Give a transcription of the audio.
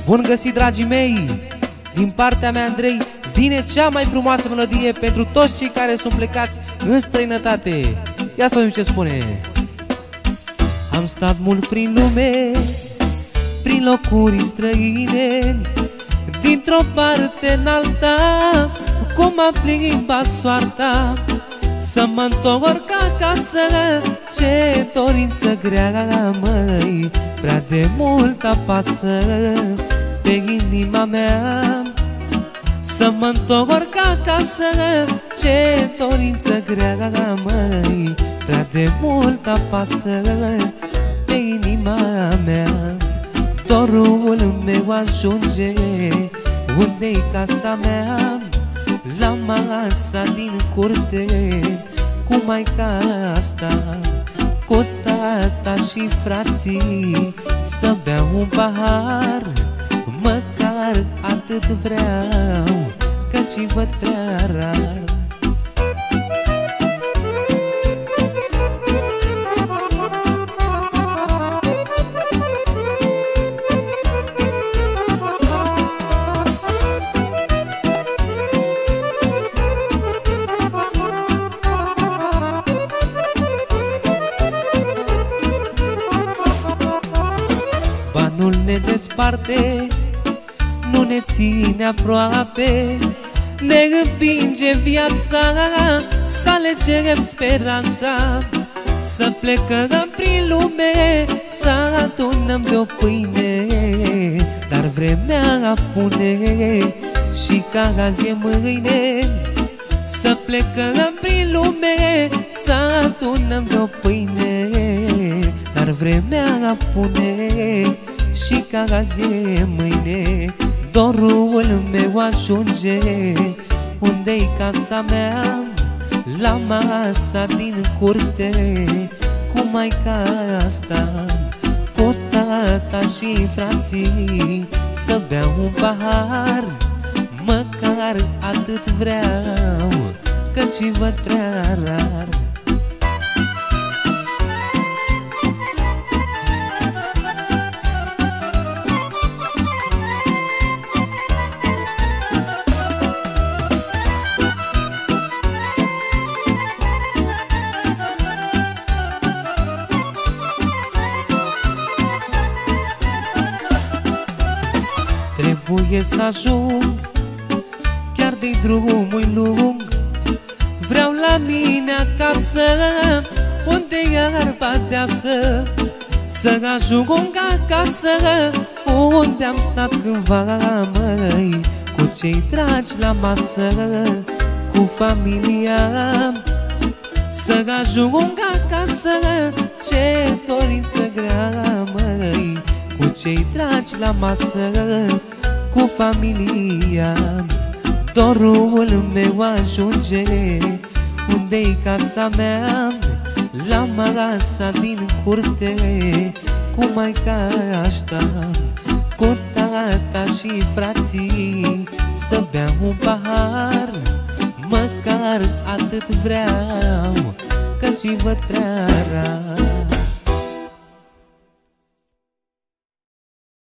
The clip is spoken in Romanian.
Bun găsit, dragii mei! Din partea mea, Andrei, vine cea mai frumoasă melodie pentru toți cei care sunt plecați în străinătate. Ia să vedem ce spune. Am stat mult prin lume, prin locuri străine, dintr-o parte în alta, cum m-a plimbat soarta, să mă întorc acasă. Ce dorință grea, măi, prea de mult apasă pe inima mea. Să mă întorc acasă, ce dorință grea, măi, prea de mult apasă pe inima mea. Dorul meu ajunge unde-i casa mea, la masa din curte, cu maica asta, cu tata și frații, să beau un pahar. Măcar atât vreau, căci văd prea rar. Banul ne desparte, nu ne ține aproape, ne împinge viața, să alegem speranța, să plecăm prin lume, să adunăm de-o pâine. Dar vremea apune și ca azi e mâine, să plecăm prin lume, să adunăm de-o pâine. Dar vremea apune și ca azi e mâine. Dorul meu ajunge unde-i casa mea, la masa din curte, cu maica asta, cu tata și frații, să beau un pahar. Măcar atât vreau, căci văd prea rar. Trebuie să ajung, chiar de-i drumul lung, vreau la mine acasă, unde iarba deasă. Să ajung acasă, unde am stat cândva, măi, cu cei dragi la masă, cu familia. Să ajung acasă, ce dorință grea, măi, cu cei dragi la masă, cu familia. Dorul meu ajunge unde-i casa mea, la masa din curte, cu maica asta, cu tata și frații, să beau un pahar. Măcar atât vreau, căci văd prea rar.